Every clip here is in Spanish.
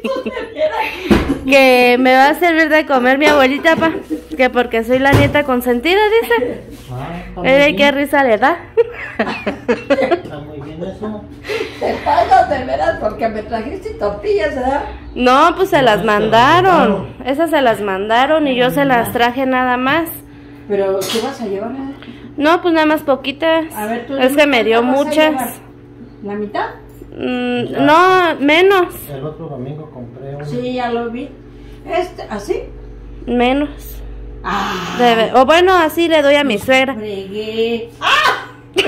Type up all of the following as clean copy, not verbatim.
Que me va a servir de comer mi abuelita, pa. Que porque soy la nieta consentida, dice. ¿Qué risa le da? Está muy bien eso. Te pasas de veras porque me trajiste tortillas, ¿verdad? No, pues se las mandaron. Esas se las mandaron y yo se las traje nada más. Pero, ¿qué vas a llevar? No, pues nada más poquitas. A ver, tú es que me dio muchas. ¿La mitad? No, menos. El otro domingo compré un... Sí, ya lo vi. ¿Así? Menos. Ah. O bueno, así le doy a mi suegra. Fregué. ¡Ah!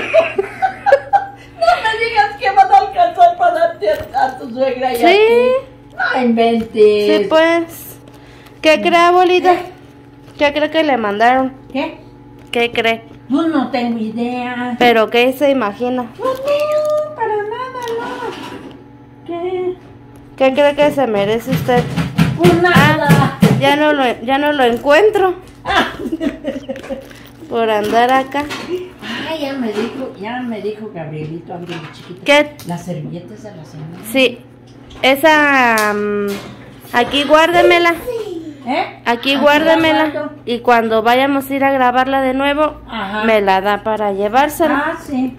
No me digas que van a alcanzar para darte a tu suegra y Sí. a ti. No inventes. Sí, pues. ¿Qué cree, abuelita? ¿Qué cree que le mandaron? ¿Qué? ¿Qué cree? Pues no tengo idea. ¿Pero qué se imagina? Pues no, para nada, no. ¿Qué? ¿Qué cree que se merece usted? Pues nada. Ya no lo encuentro. Por andar acá. Ay, ya me dijo Gabrielito, algo de chiquito. ¿Qué? Las servilletas de la señora. Sí. Esa... aquí guárdemela. Aquí guárdemela. Y cuando vayamos a ir a grabarla de nuevo, Ajá. me la da para llevársela. Ah, sí.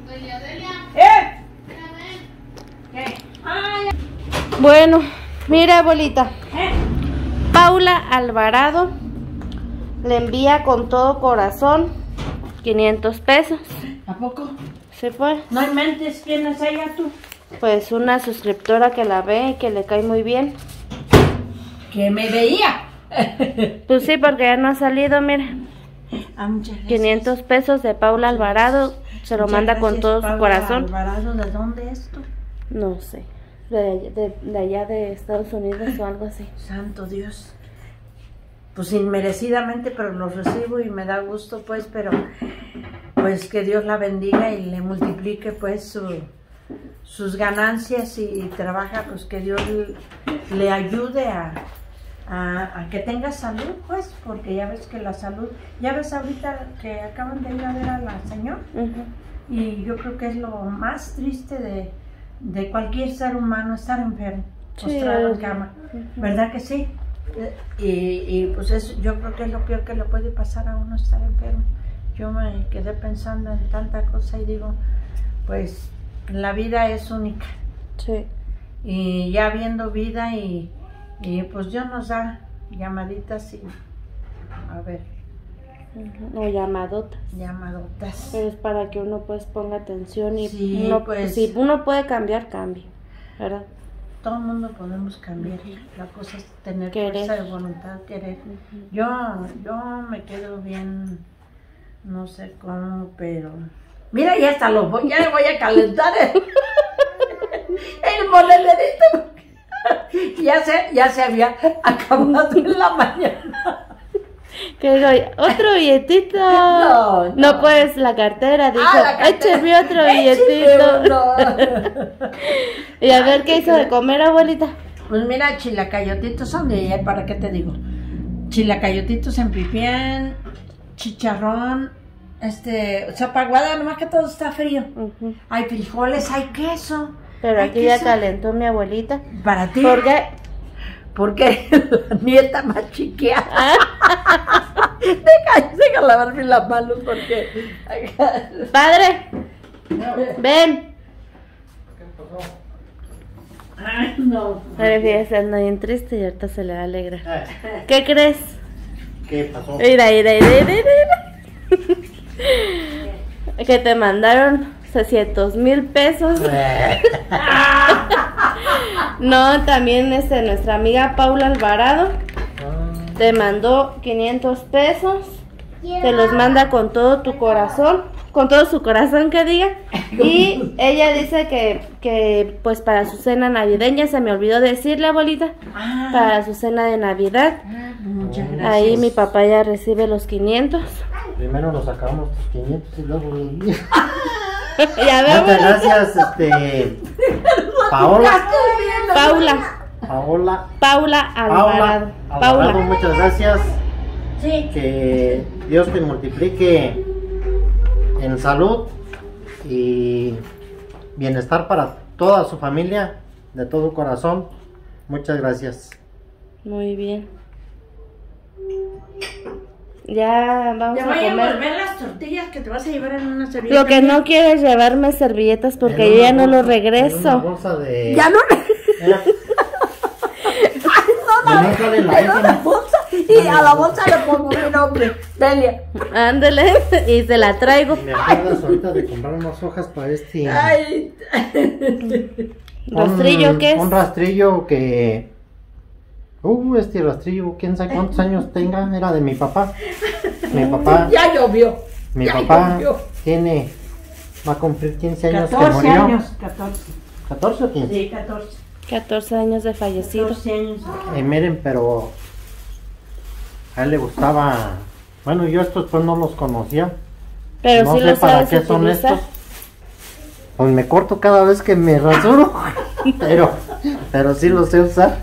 ¿Qué? Ay, Bueno, mira, abuelita. Paula Alvarado le envía con todo corazón 500 pesos. ¿A poco? ¿Se fue? No inventes, ¿quién es ella tú? Pues una suscriptora que la ve y que le cae muy bien. Que me veía. Pues sí, porque ya no ha salido, mira. Ah, muchas gracias. 500 pesos de Paula Alvarado. Se lo Muchas manda con gracias, todo su Paula corazón. Alvarado, ¿de dónde es tú? No sé. De allá de Estados Unidos o algo así. Santo Dios. Pues inmerecidamente, pero lo recibo y me da gusto, pues, pero pues que Dios la bendiga y le multiplique, pues, sus ganancias y trabaja, pues, que Dios le ayude a que tenga salud, pues, porque ya ves que la salud, ya ves ahorita que acaban de ir a ver a la señora, y yo creo que es lo más triste de cualquier ser humano, estar enfermo, postrado en cama, ¿verdad que sí? Y pues yo creo que es lo peor que le puede pasar a uno, estar enfermo. Yo me quedé pensando en tanta cosa y digo, pues la vida es única. Sí. Y ya viendo vida y pues Dios nos da llamaditas y a ver. O llamadotas. Llamadotas. Pero es para que uno pues ponga atención y Sí, uno, pues, si uno puede cambiar, cambie, ¿verdad? todo el mundo podemos cambiar. La cosa es tener Querer. fuerza de voluntad, querer. Yo me quedo bien, no sé cómo, pero mira, ya hasta ya le voy a calentar el monederito. Ya se había acabado en la mañana. Que doy otro billetito. No puedes la cartera, dijo, écheme otro billetito. Y a ver qué hizo de comer, abuelita. Pues mira, chilacayotitos son de ella, ¿para qué te digo? Chilacayotitos en pipián, chicharrón, sopa aguada, nomás que todo está frío. Hay frijoles, hay queso. Pero aquí ya calentó mi abuelita. ¿Para ti? ¿Por qué? Porque la nieta más chiqueada. Deja lavarme las manos porque... Padre, ven. ¿Qué pasó? Ay, no. Pero fíjese, anda bien triste y ahorita se le va a alegrar. ¿Qué crees? ¿Qué pasó? Mira. Que te mandaron 600,000 pesos. No, también nuestra amiga Paula Alvarado te mandó 500 pesos. Te los manda con todo tu corazón, con todo su corazón, que diga. Y ella dice que pues para su cena navideña, se me olvidó decirle, abuelita, para su cena de Navidad. Muchas gracias. Ahí mi papá ya recibe los 500. Primero nos sacamos los 500 y luego los 10. Ya veo. Muchas gracias, Paula Alvarado. Paula, muchas gracias. Sí. Que Dios te multiplique en salud y bienestar para toda su familia, de todo corazón. Muchas gracias. Muy bien. Ya vamos Te a voy a comer. envolver las tortillas que te vas a llevar en una servilleta. Lo que no quiero es llevarme servilletas porque yo ya no lo En una regreso. bolsa de... Ya no. Mira. No sale la Traigo la bolsa y a la bolsa le pongo mi nombre, Delia. Ándele, y se la traigo. Me acuerdas ahorita de comprar unas hojas para este... Ay. ¿Rastrillo qué es? Un rastrillo que... este rastrillo, quién sabe cuántos años tenga, era de mi papá. Mi papá, Ya llovió. mi ya papá llovió. va a cumplir 15 años 14 que murió. años, 14. ¿14 o 15? Sí, 14. 14 años de fallecido. 14 años. Miren, pero a él le gustaba, bueno, yo estos pues no los conocía. Pero No sí sé lo para sabes qué son utilizar. estos. Pues me corto cada vez que me rasuro, pero sí los sé usar.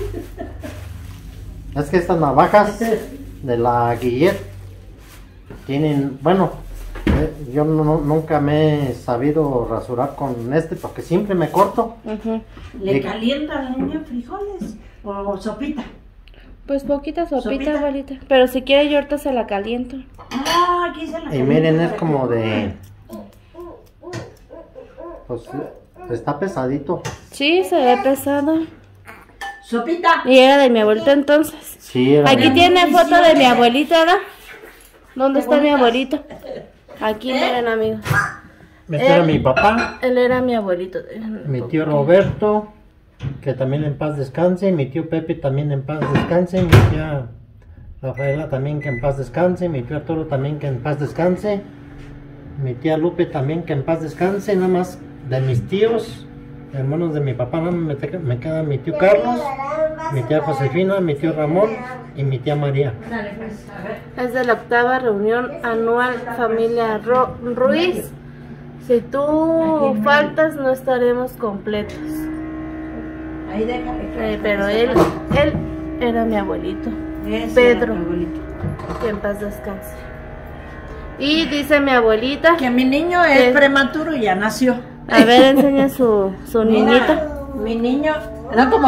Es que estas navajas de la Guillet tienen, bueno, yo nunca me he sabido rasurar con este porque siempre me corto. Ujú. ¿Le calienta la niña frijoles o sopita? Pues poquita sopita, ¿Sopita? abuelita. Pero si quiere yo ahorita se la caliento. Ah, aquí se la Y calienta. miren, es como de, pues está pesadito. Sí, se ve pesado. Sopita. Y era de mi abuelita entonces. Sí, era Aquí de- tiene foto de mi abuelita, ¿verdad? ¿Dónde está mi bonitas. abuelito? Aquí, miren, amigos. Este era mi papá, Él era mi abuelito. mi tío Roberto, que también en paz descanse, mi tío Pepe también en paz descanse, mi tía Rafaela también que en paz descanse, mi tío Arturo también que en paz descanse, mi tía Lupe también que en paz descanse, nada más de mis tíos, hermanos de mi papá, nada más me queda mi tío Carlos, mi tía Josefina, mi tío Ramón y mi tía María. Dale, pues, a ver. Es de la 8ª reunión anual familia Ruiz. Si tú faltas, no estaremos completos. Ahí déjale. Pero él era mi abuelito. Ese Pedro. era mi abuelito. Que en paz descanse. Y dice mi abuelita. Que mi niño es prematuro y ya nació. A ver, enseña su niñito. Mira, mi niño era como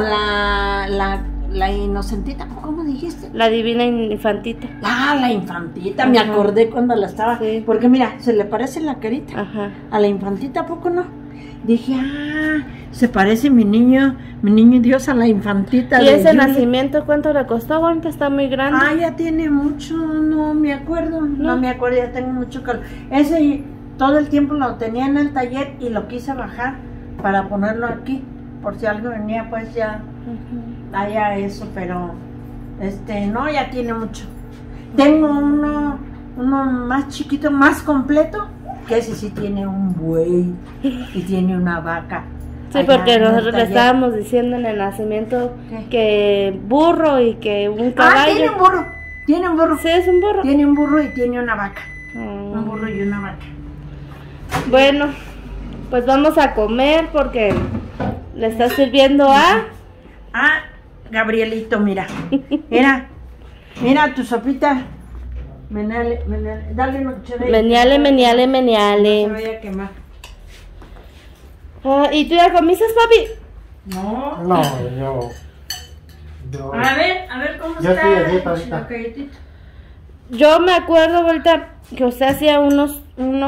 la inocentita, ¿cómo dijiste? La divina infantita. Ah, la infantita, me Ajá. acordé cuando la estaba. Sí. Porque mira, se le parece la carita. Ajá. A la infantita, ¿a poco no? Dije, se parece mi niño Dios a la infantita. ¿Y de ese Juliet. nacimiento cuánto le costó? Ahorita está muy grande. Ah, ya tiene mucho, no me acuerdo, no me acuerdo, ya tengo mucho calor. Ese todo el tiempo lo tenía en el taller y lo quise bajar para ponerlo aquí, por si algo venía, pues ya haya eso, pero no, ya tiene mucho. Tengo uno más chiquito, más completo, que ese sí tiene un buey y tiene una vaca. Sí, allá porque en el nosotros le taller. estábamos diciendo en el nacimiento ¿Qué? que burro y que un Ah, caballo. tiene un burro, tiene un burro. Sí, es un burro. Tiene un burro y tiene una vaca. Mm. Un burro y una vaca. Bueno, pues vamos a comer porque le está sirviendo a... Ah, Gabrielito, mira. Mira tu sopita. Menale, dale una cucharada. Meneale, meneale, No se meneale. vaya a quemar. Ah, ¿y tú ya comiste, papi? No. No, yo A ver cómo Yo está. estoy a dieta ahorita. la galletita. Yo me acuerdo ahorita que usted hacía unos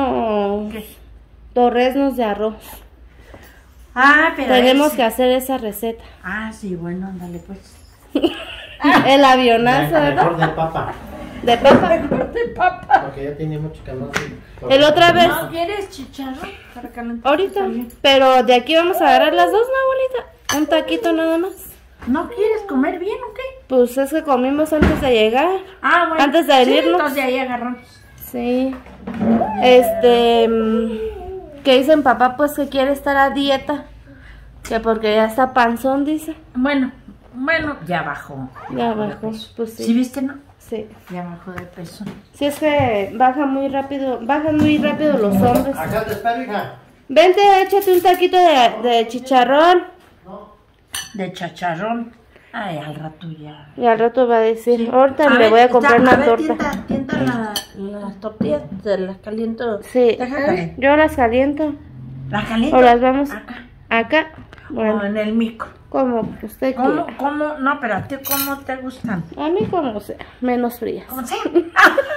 torreznos de arroz. Ah, pero Tenemos ese- que hacer esa receta. Ah, sí, bueno, ándale pues. El avionazo, ¿verdad? mejor de papa, De papa. De papa. porque ya tiene mucho que no sé. El otra vez. ¿No quieres chicharrón para calentar? Ahorita. También. Pero de aquí vamos a agarrar las dos, ¿no, abuelita? Un taquito nada más. ¿No quieres comer bien o qué? Pues es que comimos antes de llegar. Ah, bueno. Antes de Sí, venirnos. entonces de ahí agarramos. Sí. Que dicen papá pues que quiere estar a dieta. Que porque ya está panzón, dice. Bueno, ya bajó. Ya bajó. Pues ¿Sí sí. viste, no? Sí. Ya bajó de peso. Sí, es que bajan muy rápido los hombres. Acá te espero, hija. Vente, échate un taquito de chicharrón. De chacharrón. Ay, al rato ya. Y al rato va a decir, ahorita A le ver, voy a comprar a una ver, torta. Tienta las tortillas, te las caliento. Sí, Deja calentar. yo las caliento. Las caliento. O las vamos Acá. acá. Bueno. o en el micro. Como usted quiera. ¿Cómo? No, pero a ti, ¿cómo te gustan? A mí como sea, menos frías. ¿Cómo sea? A mí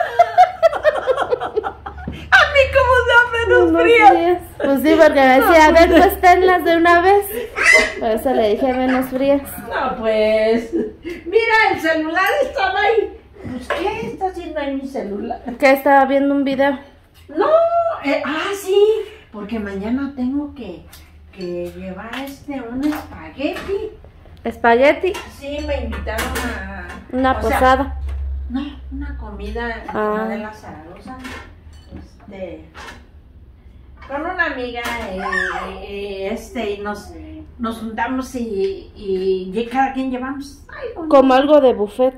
como sea menos frías. Pues sí, porque me decía, a ver, pues tenlas de una vez. Por eso le dije menos frías. No, pues, mira, el celular estaba ahí. Pues, ¿qué está haciendo ahí mi celular? Que estaba viendo un video. No, sí, porque mañana tengo que llevar un espagueti. ¿Espagueti? Sí, me invitaron a... Una posada. No, una comida de la Zaragoza. Con una amiga, y nos juntamos y cada quien llevamos algo. Como algo de buffet.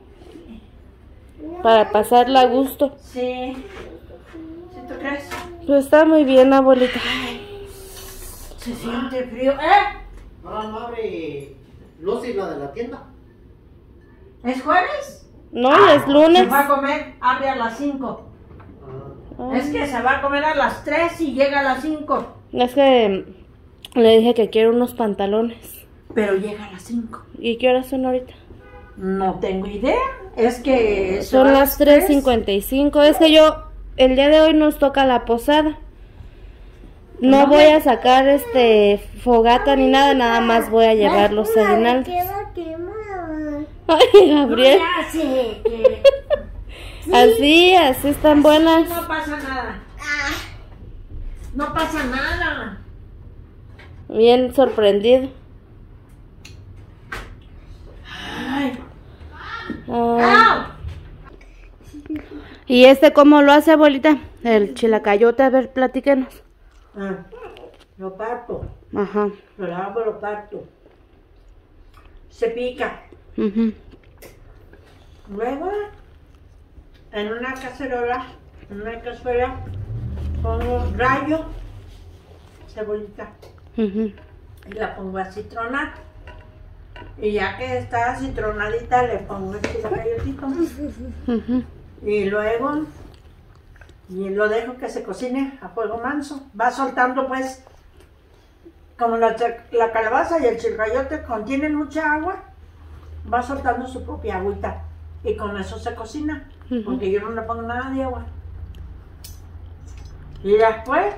Para pasarla a gusto. Sí. ¿Sí tú crees? Pues está muy bien, abuelita. Se siente frío. No abre Lucy, la de la tienda. ¿Es jueves? No, es lunes. Se va a comer, abre a las 5. Es que se va a comer a las 3 y llega a las 5. Es que le dije que quiero unos pantalones. Pero llega a las 5. ¿Y qué horas son ahorita? No tengo idea. Es que son las 3:55. Es que el día de hoy nos toca la posada. No voy a sacar fogata ni nada más voy a llevar los aguinaldos. Ay, Gabriel. Así están buenas. No pasa nada. No pasa nada. Bien sorprendido. Ay. ¿Y cómo lo hace, abuelita? El chilacayote, a ver, platíquenos. Lo parto. Ajá. Lo lavo, lo parto. Se pica. Luego, en una cazuela, pongo rayo, cebollita. Y la pongo a citronar. Y ya que está citronadita, le pongo el chilacayotito. Y luego lo dejo que se cocine a fuego manso. Va soltando, pues, como la calabaza y el chilcayote contienen mucha agua, va soltando su propia agüita. Y con eso se cocina, porque yo no le pongo nada de agua. Y después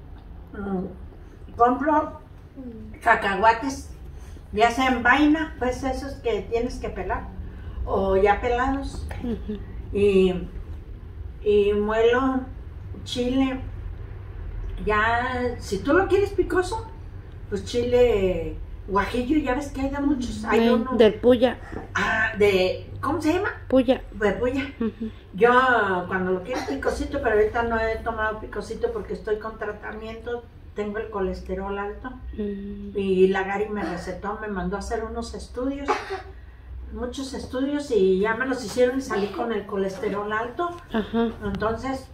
compro cacahuates, ya sea en vaina, pues esos que tienes que pelar, o ya pelados. Y muelo chile, ya, si tú lo quieres picoso, pues chile guajillo, ya ves que hay de muchos. Hay uno del puya. ¿Cómo se llama? Puya. De puya. Yo cuando lo quiero picosito, pero ahorita no he tomado picosito porque estoy con tratamiento, tengo el colesterol alto. Y la Gary me recetó, me mandó a hacer unos estudios, muchos estudios, y ya me los hicieron y salí con el colesterol alto. Entonces,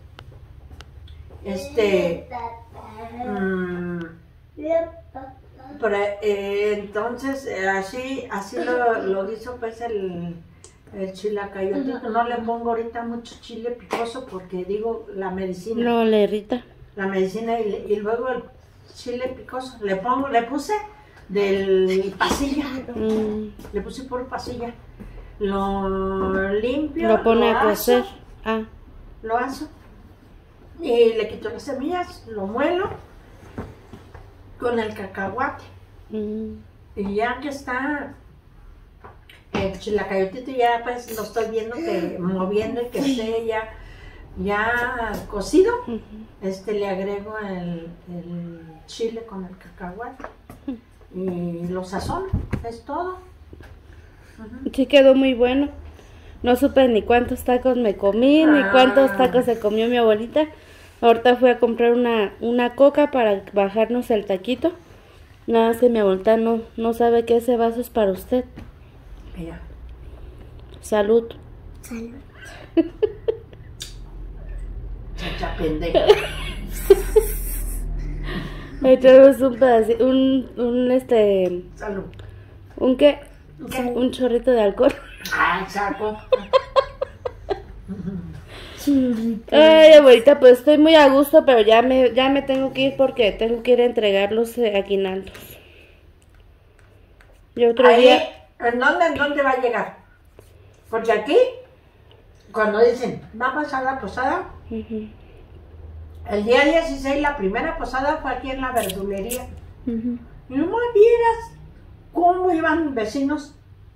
entonces así lo hizo, pues, el chilacayotito. No le pongo ahorita mucho chile picoso porque digo la medicina. No le irrita. La medicina y luego el chile picoso. Le puse del pasilla. Le puse por pasilla. Lo limpio. Lo pone a cocer. Lo aso. Y le quito las semillas, lo muelo con el cacahuate. Y ya que está el chilacayotito, ya pues lo estoy viendo moviendo y que esté ya cocido. Le agrego el chile con el cacahuate y lo sazono, es todo. Sí, quedó muy bueno. No supe ni cuántos tacos me comí, ni cuántos tacos se comió mi abuelita. Ahorita fui a comprar una coca para bajarnos el taquito. Nada más que mi abuelita no sabe que ese vaso es para usted. Mira. Salud. Salud. Chacha pendeja. Ahí tenemos un pedacito, Salud. ¿Un qué? Un chorrito de alcohol. Saco. Ay, abuelita, pues estoy muy a gusto, pero ya me tengo que ir porque tengo que ir a entregar los aguinaldos. Y otro Ahí, día... ¿en dónde va a llegar? Porque aquí, cuando dicen, va a pasar la posada, el día 16, la primera posada fue aquí en la verdulería. Y no me vieras cómo iban vecinos.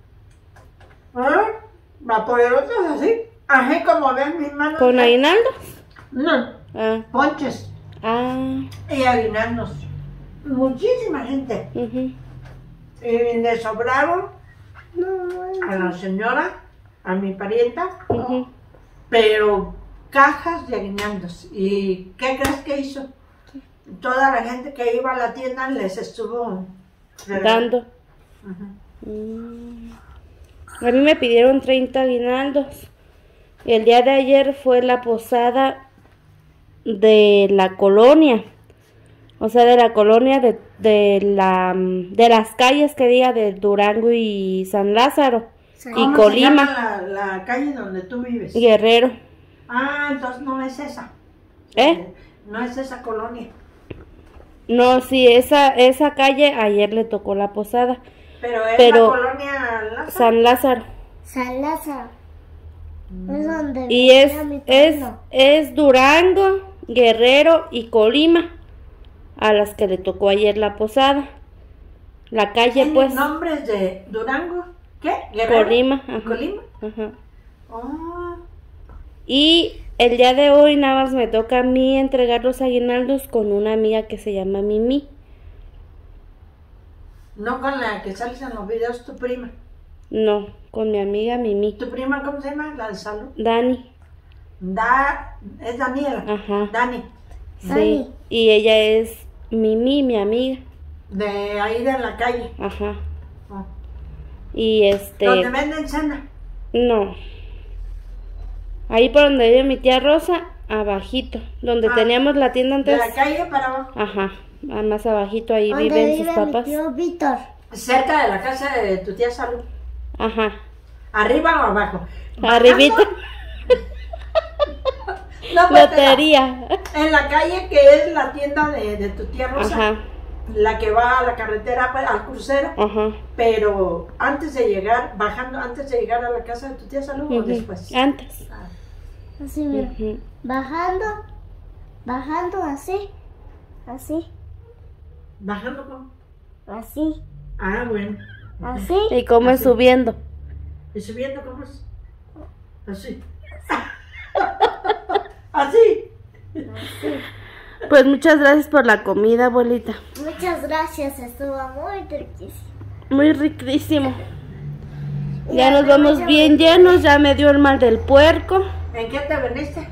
Vaporerosos así como ven mis manos. ¿Con aguinaldos? No, ponches y aguinaldos. Muchísima gente. Y le sobraron a la señora, a mi parienta, pero cajas de aguinaldos. ¿Y qué crees que hizo? Toda la gente que iba a la tienda les estuvo dando. A mí me pidieron 30 aguinaldos. Y el día de ayer fue la posada de la colonia. O sea, de la colonia de las calles que diga de Durango y San Lázaro. Y Colima. ¿Cómo se llama la calle donde tú vives? Guerrero. Ah, entonces no es esa. No es esa colonia. No, sí, esa calle ayer le tocó la posada. Pero es la colonia Lázaro. San Lázaro. San Lázaro. Es donde Y es Durango, Guerrero y Colima a las que le tocó ayer la posada. La calle pues... ¿Nombres de Durango? ¿Qué? ¿Guerrero? Colima. ¿Colima? Y el día de hoy nada más me toca a mí entregar los aguinaldos con una amiga que se llama Mimi. No con la que sales en los videos, tu prima. No, con mi amiga Mimi. ¿Tu prima cómo se llama? ¿La de salud? Dani. Es Daniela. Dani. Sí, y ella es Mimi, mi amiga. De ahí de la calle. Y ¿Donde venden cena? No. Ahí por donde vive mi tía Rosa, abajito. Donde teníamos la tienda antes. De la calle para abajo. Más abajito, ahí viven sus papás. Mi tío Víctor. Cerca de la casa de tu tía Salud. ¿Arriba o abajo? Arribita. No, lotería. En la calle que es la tienda de tu tía Rosa. La que va a la carretera al crucero. Pero antes de llegar, antes de llegar a la casa de tu tía Salud o después. Antes. Así, mira. Bajando así. ¿Bajando cómo? Así. Bueno. Así. ¿Y cómo es subiendo? ¿Y subiendo cómo es? Así. Así. Pues muchas gracias por la comida, abuelita. Muchas gracias, estuvo muy riquísimo. Muy riquísimo. Ya nos vamos bien llenos, ya me dio el mal del puerco. ¿En qué te veniste?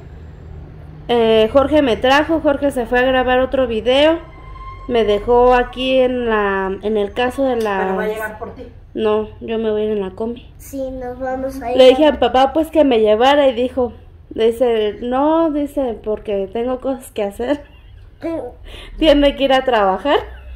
Jorge me trajo, Jorge se fue a grabar otro video. Me dejó aquí en el caso de la... ¿Pero va a llegar por ti? No, yo me voy a ir en la combi. Sí, nos vamos a ir. Le dije a mi papá pues que me llevara y dijo, no, porque tengo cosas que hacer. Tiene que ir a trabajar.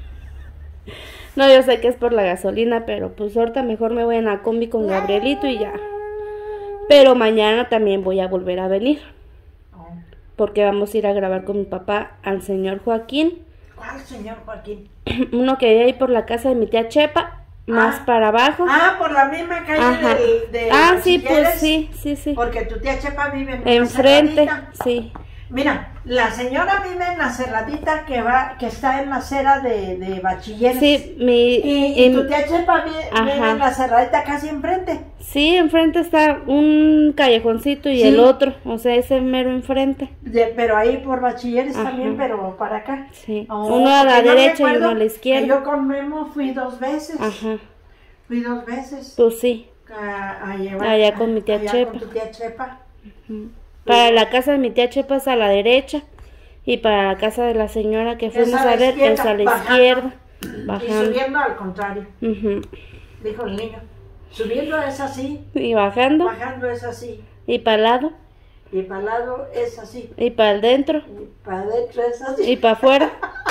No, yo sé que es por la gasolina, pero pues ahorita mejor me voy en la combi con Gabrielito y ya. Pero mañana también voy a volver a venir. Porque vamos a ir a grabar con mi papá al señor Joaquín. ¿Cuál señor Joaquín? Uno que vive ahí por la casa de mi tía Chepa, más para abajo. Por la misma calle de sí, pues sí. Porque tu tía Chepa vive en enfrente, cerradita. Sí. Mira, la señora vive en la cerradita que está en la acera de Bachilleres. Sí, y tu tía Chepa vive en la cerradita casi enfrente. Sí, enfrente está un callejoncito y el otro, o sea, ese mero enfrente. Pero ahí por Bachilleres también, pero para acá. Sí, uno a la derecha y uno a la izquierda. Yo con Memo fui 2 veces. Fui 2 veces. Pues sí. Allá con mi tía Chepa. Con tu tía Chepa. Para la casa de mi tía Chepa es a la derecha y para la casa de la señora que fuimos a ver es a la izquierda. Bajando. Y subiendo al contrario. Dijo el niño. Subiendo es así. Y bajando. Bajando es así. Y para el lado. Y para el lado es así. Y para el dentro. Y para adentro es así. Y para afuera.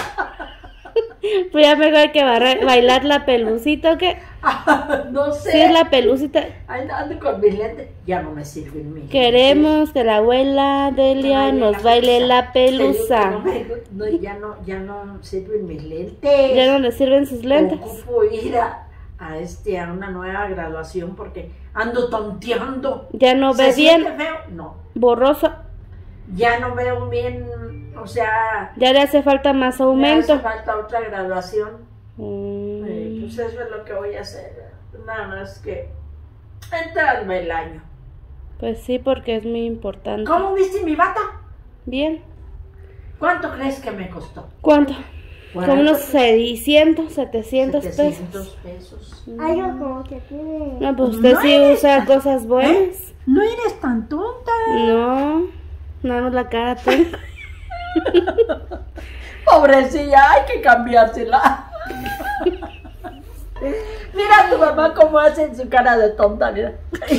Pues ya mejor hay que bailar la pelucita, ¿o qué? No sé. Sí, es la pelucita. Ando con mis lentes. Ya no me sirven mis Queremos que la abuela Delia nos baile la pelusa. Ya no sirven mis lentes. ¿Ya no le sirven sus lentes? Ocupo ir a una nueva graduación porque ando tonteando. ¿Ya no ve ¿Se bien? siente feo? No. ¿Borroso? Ya no veo bien, o sea, Ya le hace falta más me aumento. hace falta otra graduación. Mm, Pues eso es lo que voy a hacer. Nada más que entrarme el año. pues sí, porque es muy importante. ¿Cómo viste mi bata? Bien. ¿Cuánto crees que me costó? ¿Cuánto? ¿Cuánto? Como unos 600, 700 700 pesos. pesos. Algo como que tiene. No, pues usted No sí eres usa cosas buenas. No eres tan tonta. No, no la cara tengo. Pobrecilla, hay que cambiársela. Mira a tu mamá cómo hace su cara de tonta, mira.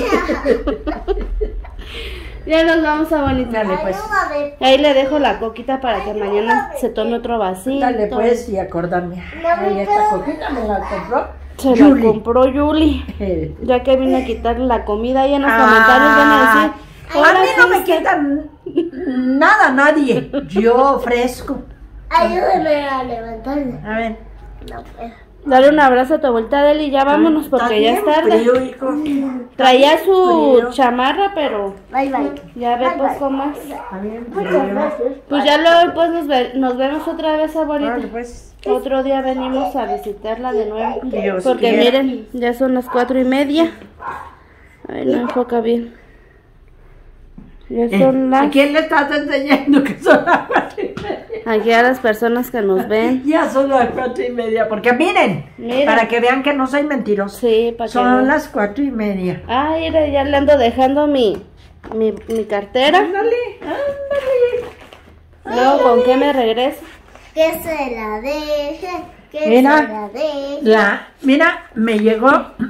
Ya nos vamos a bonitar. Dale pues, Ayúdame. Ahí le dejo la coquita para que mañana se tome otro vasito. dale pues y acordarme. Ahí esta coquita me la compró. Se la Julie. compró Julie. Ya que vino a quitarle la comida y en los comentarios van a decir. A "Ahora mí no me fuiste". quitan nada, nadie. Yo ofrezco. Ayúdame a levantarme. A ver. No puedo. Dale un abrazo a tu abuelita Deli y ya vámonos porque ya es Está tarde. bien frío, hijo. Traía Está su bien frío. chamarra, pero Bye bye. ya ve pues con más. Está bien Muchas frío. gracias. Pues ya luego pues nos vemos otra vez, abuelita. Órale, pues. Otro día venimos a visitarla de nuevo. Dios Porque quiera. miren, ya son las 4:30. Ay, no enfoca bien. Ya son ¿A las... quién le estás enseñando que son las 4:30? Aquí a las personas que nos ven. Ya son las 4:30. Porque miren, Miren. para que vean que no soy mentiroso. Sí, para que Son vean. las 4:30. Ay, mira, ya le ando dejando mi cartera. Ándale, ándale. Luego, ¿con qué me regreso? Que se la deje. Que Mira. se la deje. Mira, me llegó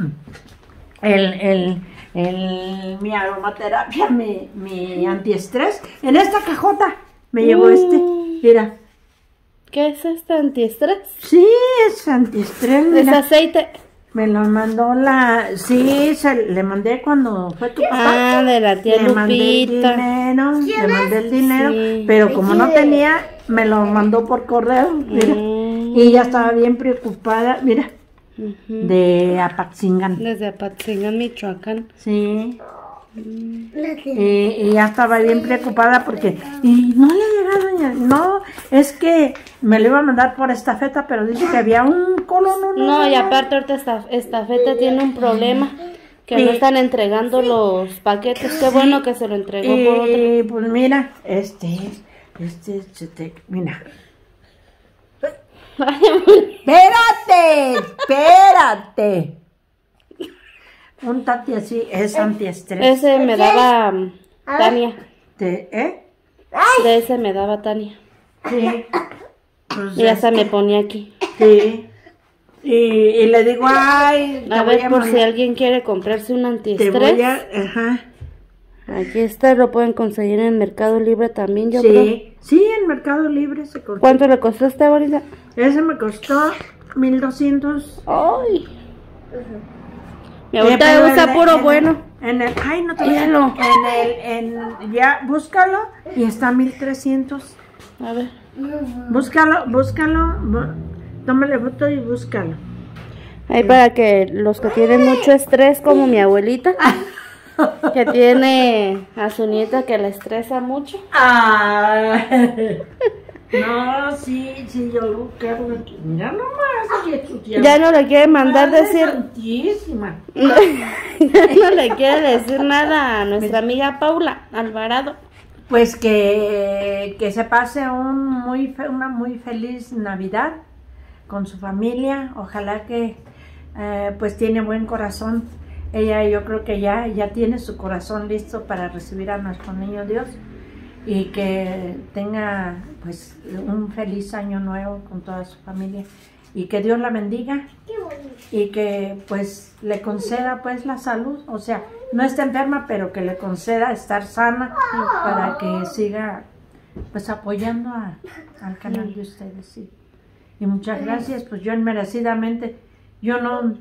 mi aromaterapia, mi antiestrés. En esta cajota me llegó Mira. ¿Qué es este antiestrés? Sí, es antiestrés, Es mira. aceite. Me lo mandó Sí, le mandé cuando fue tu papá. Ah, de la tía Le mandé el Lupita. dinero, le mandé el dinero, Sí. pero como no tenía, me lo mandó por correo, mira. Mm. Y ella estaba bien preocupada, mira, Ujú. de Apatzingán. Desde Apatzingán, Michoacán. Sí, La tiene. y ya estaba bien preocupada porque, y no le ha llegado, no, es que me lo iba a mandar por estafeta, pero dice que había un colono. No, y aparte ahorita esta tiene un problema. Que no Sí. están entregando los paquetes. Qué bueno que se lo entregó por otro. Y pues mira, mira. Espérate. Un tati así es antiestrés. Ese me daba Tania. ¿Eh? De ese me daba Tania. Sí. Pues Y hasta me ponía aquí. sí. Y le digo, ay, A ver, por si alguien quiere comprarse un te antiestrés. voy a, ajá. Aquí está, lo pueden conseguir en el Mercado Libre también, yo creo. Sí, en Mercado Libre se cortó. ¿Cuánto le costó esta ahorita? Ese me costó 1,200. ¡Ay! Mi abuelita Pero usa puro bueno. Ay, no te voy a Míralo. ya, búscalo y está 1,300. A ver. Búscalo. Tómale foto y búscalo. Ahí para que los que tienen mucho estrés, como mi abuelita, que tiene a su nieta que la estresa mucho. No, sí, yo quiero. Mira nomás, que tu tía. Ya no le quiere mandar Madre decir, santísima. ya no le quiere decir nada a nuestra amiga Paula Alvarado. Pues que se pase una muy feliz Navidad con su familia. Ojalá que pues tiene buen corazón. Ella yo creo que ya tiene su corazón listo para recibir a nuestro niño Dios y que tenga pues un feliz año nuevo con toda su familia y que Dios la bendiga y que pues le conceda pues la salud, o sea, no está enferma, pero que le conceda estar sana para que siga pues apoyando al canal de ustedes, sí. Y muchas gracias, pues yo inmerecidamente, yo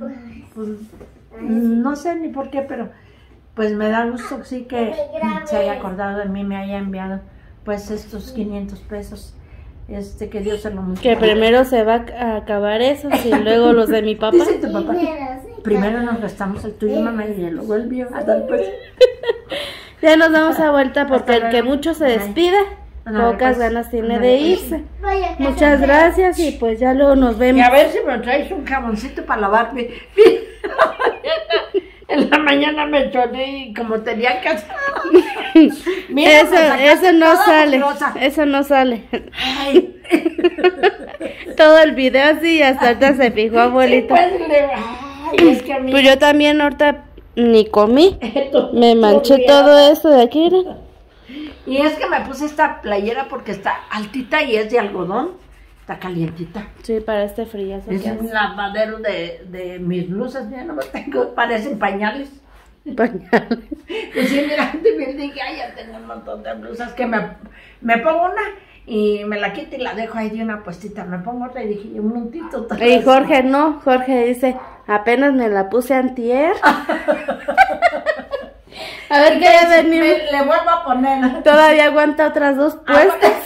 no sé ni por qué, pero pues me da gusto sí que se haya acordado de mí, me haya enviado pues estos 500 pesos, que Dios se lo multiplique. Que primero se va a acabar eso y luego los de mi papá. Dice tu papá. Mira, primero nos gastamos el tuyo, mamá, y luego el mío. Pues. Ya nos damos a vuelta porque el que mucho se despide, pocas ganas tiene de irse. Muchas gracias y pues ya luego nos vemos. Y a ver si me traes un jaboncito para lavarme. En la mañana me choné y como tenía que hacer. Mira, eso no sale. Eso no sale. Ay. Todo el video así y hasta ahorita se fijó, abuelita. Sí, pues, es que a mí... Pues yo también ahorita ni comí. Me manché todo esto de aquí. ¿No? Y es que me puse esta playera porque está altita y es de algodón. Está calientita. Sí, para este frío. Es un lavadero de mis blusas, ya no me tengo, parecen pañales. Pañales. Pues sí, mira, me dije, ay, ya tengo un montón de blusas que me pongo una y me la quito y la dejo ahí de una puestita. Me pongo otra y dije, un montito. Y Jorge no, Jorge dice, apenas me la puse antier. A ver qué ya venimos. Le vuelvo a poner. Todavía aguanta otras 2 puestas.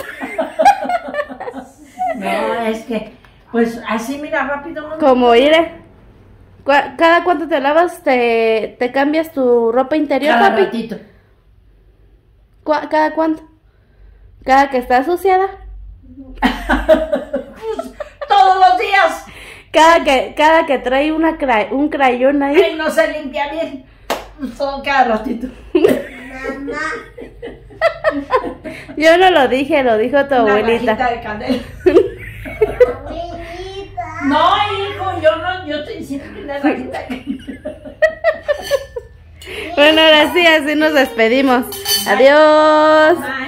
No, es que, pues así, mira, rápido. No. Como iré. ¿Cada cuánto te lavas? ¿Te cambias tu ropa interior, cada papi? Ratito. ¿Cada cuánto? ¿Cada que está asociada? Pues, todos los días. Cada que trae un crayón ahí. Ay, no se limpia bien. Todo cada ratito. Mamá. Yo no lo dije, lo dijo tu abuelita. Una de candela. Abuelita. No, hijo, yo estoy diciendo que una rajita de candela. Bueno, ahora sí, así nos despedimos. Adiós. Bye.